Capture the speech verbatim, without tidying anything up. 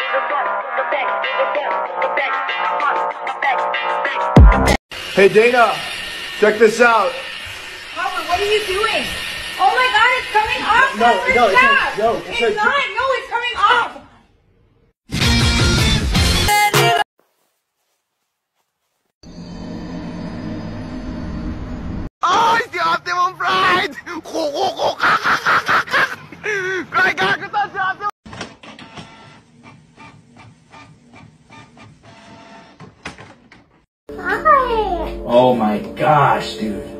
Hey Dana, check this out. Papa, what are you doing? Oh my God, it's coming off. No, no, it's not. no, it's, it's not. No, it's coming off. Oh, it's the optimum flight! Kaya gago to si optimum! Oh my gosh, dude.